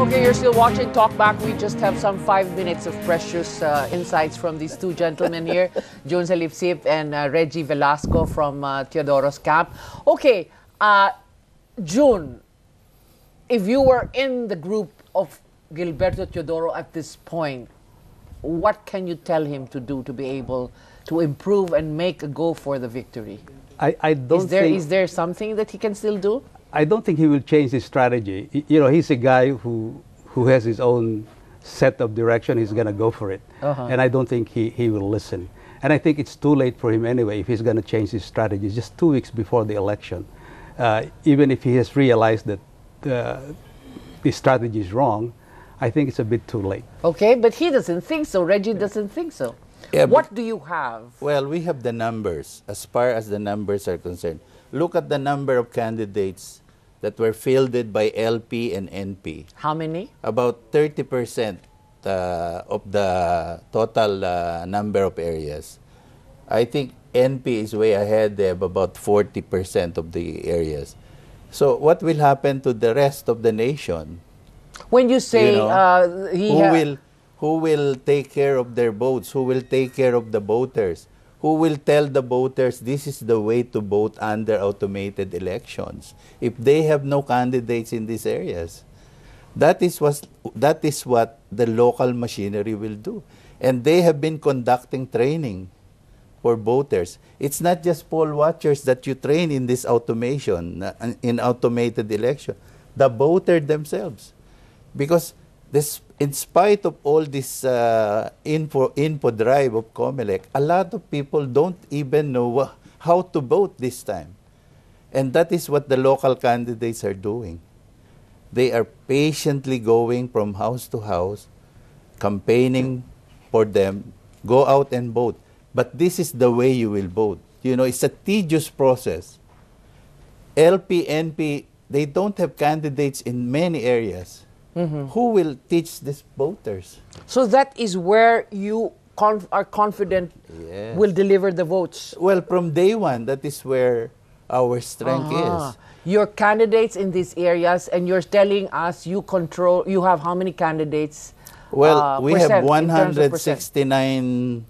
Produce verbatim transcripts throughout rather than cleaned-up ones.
Okay, you're still watching Talkback. We just have some five minutes of precious uh, insights from these two gentlemen here, June Salipsip and uh, Reggie Velasco from uh, Teodoro's camp. Okay, uh, June, if you were in the group of Gilberto Teodoro at this point, what can you tell him to do to be able to improve and make a go for the victory? I, I don't is there think, is there something that he can still do? I don't think he will change his strategy. Y- You know, he's a guy who who has his own set of direction. He's going to go for it. Uh-huh. And I don't think he, he will listen. And I think it's too late for him anyway if he's going to change his strategy just two weeks before the election. Uh, even if he has realized that uh, the strategy is wrong, I think it's a bit too late. Okay, but he doesn't think so. Reggie doesn't think so. Yeah, what do you have? Well, we have the numbers. As far as the numbers are concerned, look at the number of candidates that were fielded by L P and N P. How many? About thirty percent uh, of the total uh, number of areas. I think N P is way ahead. They have about forty percent of the areas. So what will happen to the rest of the nation? When you say You know, uh, he who ha- will who will take care of their votes? Who will take care of the voters? Who will tell the voters this is the way to vote under automated elections if they have no candidates in these areas? That is what that is what the local machinery will do, and they have been conducting training for voters. It's not just poll watchers that you train in this automation, uh, in automated election. The voter themselves. Because this, in spite of all this uh, info, info drive of COMELEC, a lot of people don't even know how to vote this time. And that is what the local candidates are doing. They are patiently going from house to house, campaigning for them, go out and vote. But this is the way you will vote. You know, it's a tedious process. L P, N P, they don't have candidates in many areas. Mm-hmm. Who will teach these voters? So that is where you conf are confident Yes. will deliver the votes. Well, from day one, that is where our strength Ah. is. Your candidates in these areas, and you're telling us you control, you have how many candidates? Well, uh, we percent, have in one terms of hundred percent? sixty-nine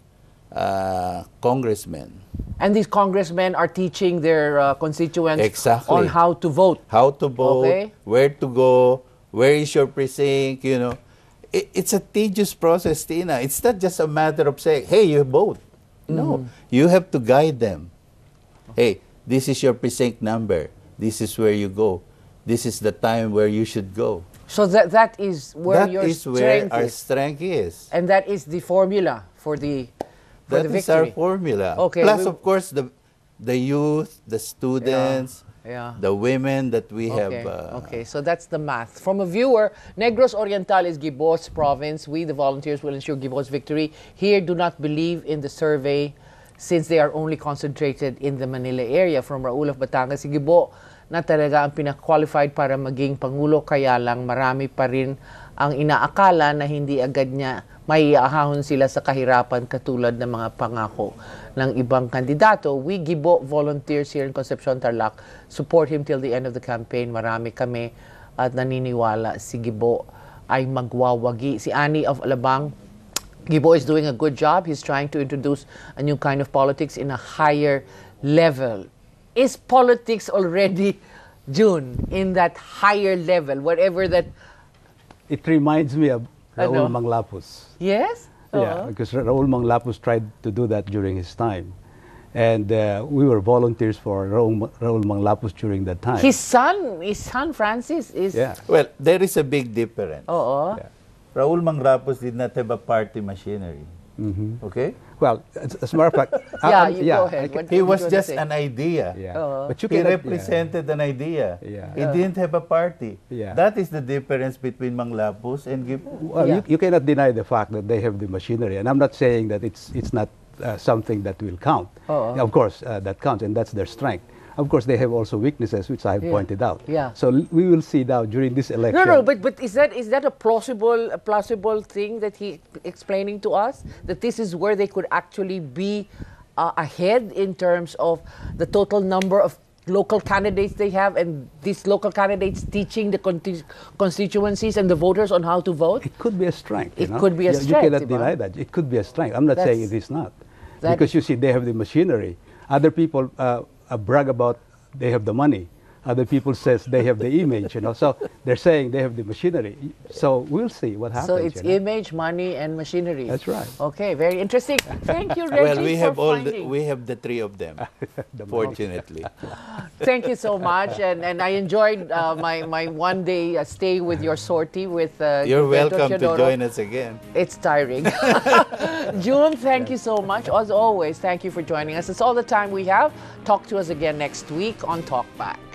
uh, congressmen. And these congressmen are teaching their uh, constituents Exactly. on how to vote. How to vote, Okay. where to go, where is your precinct, you know. It, it's a tedious process, Tina. It's not just a matter of saying, hey, you vote. No, you have to guide them. Hey, this is your precinct number. This is where you go. This is the time where you should go. So that that is where That your is where strength our is. strength is. And that is the formula for the for That the is our victory. formula. Okay, Plus, we- of course, the the youth, the students, Yeah. the women that we Okay. have. Uh, okay, so that's the math. From a viewer, Negros Oriental is Gibo's province. We, the volunteers, will ensure Gibo's victory. Here, do not believe in the survey since they are only concentrated in the Manila area. From Raul of Batangas, si Gibo na talaga ang pinaka-qualified para maging Pangulo, kaya lang marami pa rin ang inaakala na hindi agad niya maiahahon sila sa kahirapan katulad ng mga pangako ng ibang kandidato. We, Gibo volunteers here in Concepcion, Tarlac, support him till the end of the campaign. Marami kami at naniniwala si Gibo ay magwawagi. Si Annie of Alabang, Gibo is doing a good job. He's trying to introduce a new kind of politics in a higher level. Is politics already, June, in that higher level, whatever that... It reminds me of Raul Ano? Manglapus. Yes? Yeah, Oo. because Raul Manglapus tried to do that during his time. And uh, we were volunteers for Raul, Ma- Raul Manglapus during that time. His son, his son Francis is... yeah. well, there is a big difference. Oo. Yeah. Raul Manglapus did not have a party machinery. Mm-hmm. Okay? Well, as, as a matter of fact, Yeah, I- you yeah, go I ahead. ca- What- He what was did you just say? an idea. yeah. Oo. But you He cannot- represented an idea. Yeah. He didn't have a party. Yeah. That is the difference between Manglapus and Gibo. Well, Yeah. you, you cannot deny the fact that they have the machinery, and I'm not saying that it's it's not uh, something that will count. Oo. Of course, uh, that counts, and that's their strength. Of course, they have also weaknesses, which I've Yeah. pointed out. Yeah. So l- we will see now during this election. No, no, but but is that is that a plausible a plausible thing that he explaining to us, that this is where they could actually be uh, ahead in terms of the total number of local candidates they have, and these local candidates teaching the conti- constituencies and the voters on how to vote? It could be a strength. It you know? could be a you, strength, You cannot diba? deny that. It could be a strength. I'm not That's- saying it is not. that- Because you see, they have the machinery. Other people uh, uh, brag about they have the money. Other people says they have the image, you know. So they're saying they have the machinery. So we'll see what happens. So it's you know? image, money, and machinery. That's right. Okay, very interesting. Thank you, Reggie, Well, we have for all the, finding. we have the three of them. The money. Fortunately. Thank you so much, and, and I enjoyed uh, my, my one day uh, stay with your sortie with uh, You're Gibo welcome to Teodoro. join us again. It's tiring. June, thank you so much. As always, thank you for joining us. That's all the time we have. Talk to us again next week on Talkback.